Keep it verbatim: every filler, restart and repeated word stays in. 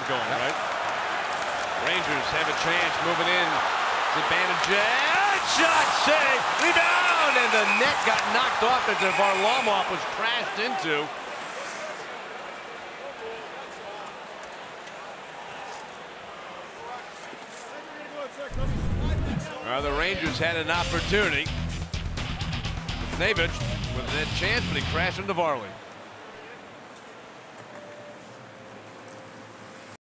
going, yep. right? Rangers have a chance moving in. Zibanejad, shot, save, rebound, and the net got knocked off as Varlamov was crashed into. Uh, the Rangers had an opportunity. Buchnevich with that chance, but he crashed into Varley.